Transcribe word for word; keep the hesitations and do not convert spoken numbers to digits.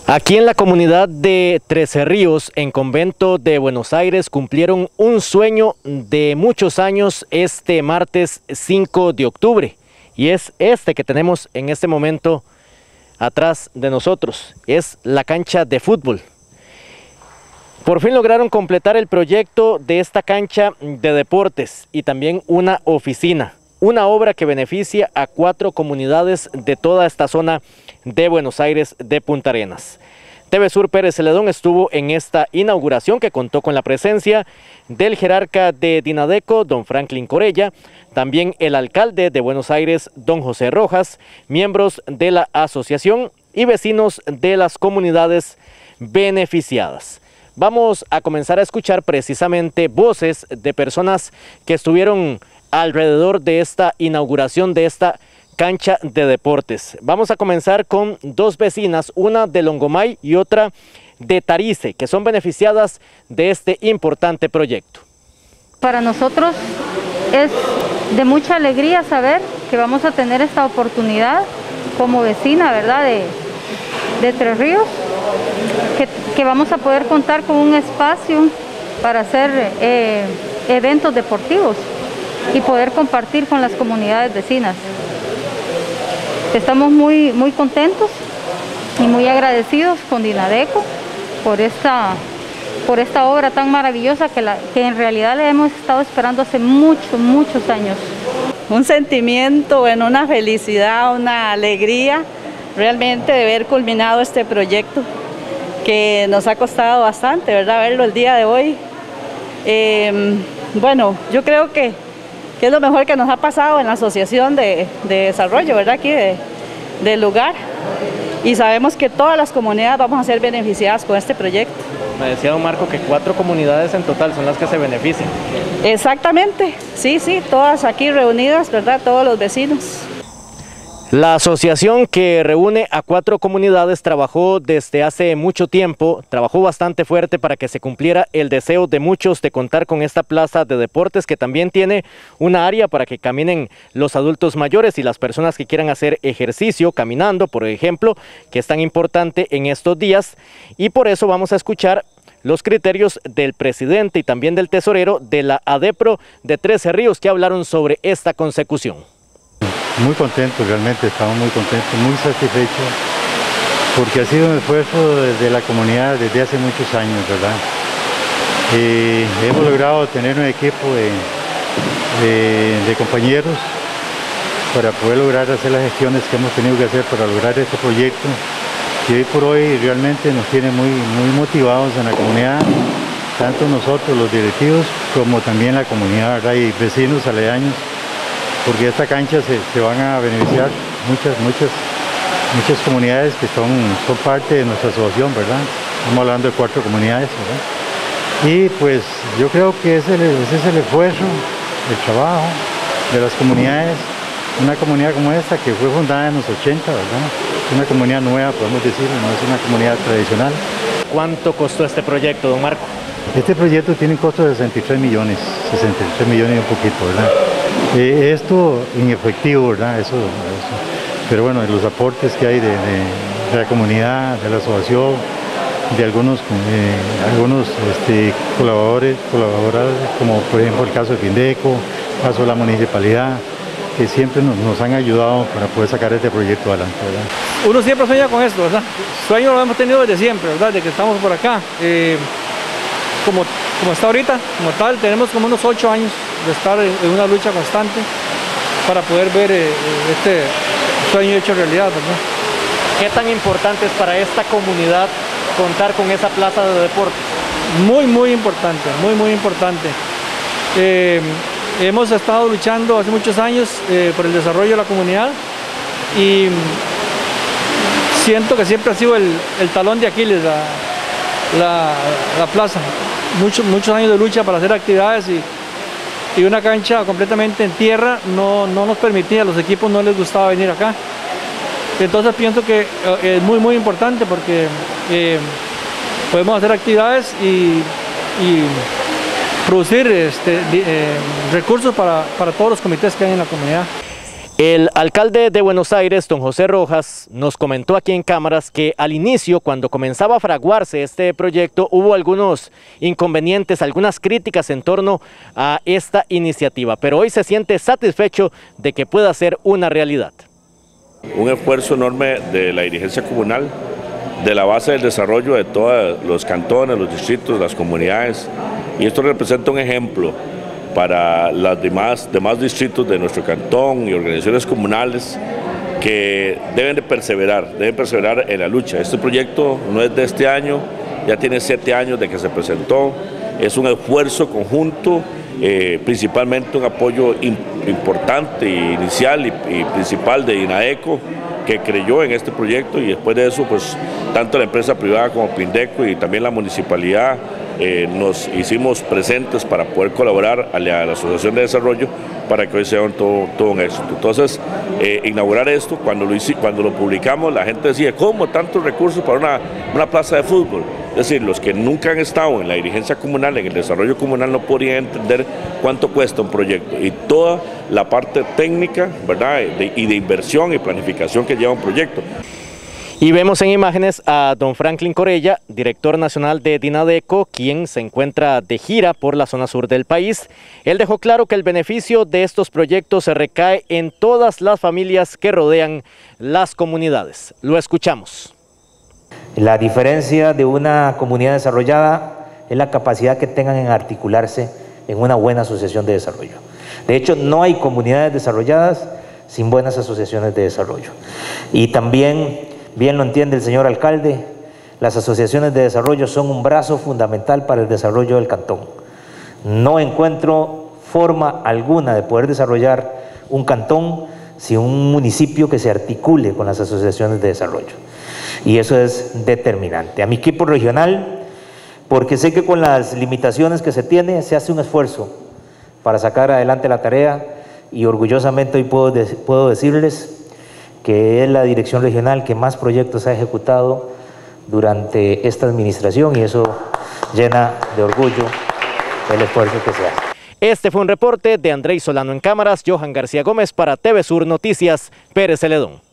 Aquí en la comunidad de Trece Ríos, en Convento de Buenos Aires, cumplieron un sueño de muchos años este martes cinco de octubre. Y es este que tenemos en este momento atrás de nosotros. Es la cancha de fútbol. Por fin lograron completar el proyecto de esta cancha de deportes y también una oficina. Una obra que beneficia a cuatro comunidades de toda esta zona de Buenos Aires de Punta Arenas. T V Sur Pérez Celedón estuvo en esta inauguración que contó con la presencia del jerarca de Dinadeco, don Franklin Corella, también el alcalde de Buenos Aires, don José Rojas, miembros de la asociación y vecinos de las comunidades beneficiadas. Vamos a comenzar a escuchar precisamente voces de personas que estuvieron alrededor de esta inauguración de esta cancha de deportes. Vamos a comenzar con dos vecinas, una de Longomay y otra de Tarice, que son beneficiadas de este importante proyecto. Para nosotros es de mucha alegría saber que vamos a tener esta oportunidad como vecina, ¿verdad?, de, de Tres Ríos, que, que vamos a poder contar con un espacio para hacer eh, eventos deportivos y poder compartir con las comunidades vecinas. Estamos muy, muy contentos y muy agradecidos con Dinadeco por esta, por esta obra tan maravillosa que, la, que en realidad le hemos estado esperando hace muchos, muchos años. Un sentimiento, bueno, una felicidad, una alegría realmente de ver culminado este proyecto que nos ha costado bastante, ¿verdad?, verlo el día de hoy. Eh, bueno, yo creo que que es lo mejor que nos ha pasado en la asociación de, de desarrollo, ¿verdad?, aquí de, del lugar, y sabemos que todas las comunidades vamos a ser beneficiadas con este proyecto. Me decía don Marco que cuatro comunidades en total son las que se benefician. Exactamente, sí, sí, todas aquí reunidas, ¿verdad?, todos los vecinos. La asociación, que reúne a cuatro comunidades, trabajó desde hace mucho tiempo, trabajó bastante fuerte para que se cumpliera el deseo de muchos de contar con esta plaza de deportes, que también tiene una área para que caminen los adultos mayores y las personas que quieran hacer ejercicio caminando, por ejemplo, que es tan importante en estos días. Y por eso vamos a escuchar los criterios del presidente y también del tesorero de la ADEPRO de Trece Ríos, que hablaron sobre esta consecución. Muy contentos, realmente estamos muy contentos, muy satisfechos, porque ha sido un esfuerzo desde la comunidad desde hace muchos años, ¿verdad? Eh, hemos logrado tener un equipo de, de, de compañeros para poder lograr hacer las gestiones que hemos tenido que hacer para lograr este proyecto, que hoy por hoy realmente nos tiene muy, muy motivados en la comunidad, tanto nosotros los directivos como también la comunidad, ¿verdad?, y vecinos aledaños, porque esta cancha se, se van a beneficiar muchas, muchas, muchas comunidades que son, son parte de nuestra asociación, ¿verdad? Estamos hablando de cuatro comunidades, ¿verdad? Y pues yo creo que ese, ese es el esfuerzo, el trabajo de las comunidades, una comunidad como esta que fue fundada en los ochenta, ¿verdad? Una comunidad nueva, podemos decir, no es una comunidad tradicional. ¿Cuánto costó este proyecto, don Marco? Este proyecto tiene un costo de sesenta y tres millones, sesenta y tres millones y un poquito, ¿verdad? Eh, esto en efectivo, ¿verdad? Eso, eso. Pero bueno, los aportes que hay de, de, de la comunidad, de la asociación, de algunos, eh, algunos este, colaboradores, colaboradores, como por ejemplo el caso de Findeco, el caso de la municipalidad, que siempre nos, nos han ayudado para poder sacar este proyecto adelante, ¿verdad? Uno siempre sueña con esto, ¿verdad? Sueño lo hemos tenido desde siempre, ¿verdad? De que estamos por acá. Eh, como, como está ahorita, como tal, tenemos como unos ocho años de estar en, en una lucha constante para poder ver eh, este sueño hecho realidad, ¿verdad? ¿Qué tan importante es para esta comunidad contar con esa plaza de deportes? Muy, muy importante, muy, muy importante. Eh, hemos estado luchando hace muchos años eh, por el desarrollo de la comunidad y siento que siempre ha sido el, el talón de Aquiles la, la, la plaza. Muchos, muchos años de lucha para hacer actividades y, y una cancha completamente en tierra no, no nos permitía, a los equipos no les gustaba venir acá. Entonces pienso que eh, es muy muy importante porque eh, podemos hacer actividades y, y producir este, eh, recursos para, para todos los comités que hay en la comunidad. El alcalde de Buenos Aires, don José Rojas, nos comentó aquí en cámaras que al inicio, cuando comenzaba a fraguarse este proyecto, hubo algunos inconvenientes, algunas críticas en torno a esta iniciativa, pero hoy se siente satisfecho de que pueda ser una realidad. Un esfuerzo enorme de la dirigencia comunal, de la base del desarrollo de todos los cantones, los distritos, las comunidades, y esto representa un ejemplo para los demás, demás distritos de nuestro cantón y organizaciones comunales que deben de perseverar, deben perseverar en la lucha. Este proyecto no es de este año, ya tiene siete años de que se presentó, es un esfuerzo conjunto, eh, principalmente un apoyo in, importante, inicial y, y principal de INAECO, que creyó en este proyecto, y después de eso, pues tanto la empresa privada como Pindeco y también la municipalidad eh, nos hicimos presentes para poder colaborar a la, a la Asociación de Desarrollo para que hoy sea un, todo, todo un éxito. Entonces, eh, inaugurar esto, cuando lo, hice, cuando lo publicamos, la gente decía, ¿cómo tantos recursos para una, una plaza de fútbol? Es decir, los que nunca han estado en la dirigencia comunal, en el desarrollo comunal, no podrían entender cuánto cuesta un proyecto y toda la parte técnica, ¿verdad? De, y de inversión y planificación que lleva un proyecto. Y vemos en imágenes a don Franklin Corella, director nacional de DINADECO, quien se encuentra de gira por la zona sur del país. Él dejó claro que el beneficio de estos proyectos se recae en todas las familias que rodean las comunidades. Lo escuchamos. La diferencia de una comunidad desarrollada es la capacidad que tengan en articularse en una buena asociación de desarrollo. De hecho, no hay comunidades desarrolladas sin buenas asociaciones de desarrollo. Y también, bien lo entiende el señor alcalde, las asociaciones de desarrollo son un brazo fundamental para el desarrollo del cantón. No encuentro forma alguna de poder desarrollar un cantón sin un municipio que se articule con las asociaciones de desarrollo. Y eso es determinante. A mi equipo regional, porque sé que con las limitaciones que se tiene, se hace un esfuerzo para sacar adelante la tarea, y orgullosamente hoy puedo, de, puedo decirles que es la dirección regional que más proyectos ha ejecutado durante esta administración, y eso llena de orgullo el esfuerzo que se hace. Este fue un reporte de Andrés Solano en cámaras, Johan García Gómez para T V Sur Noticias, Pérez Celedón.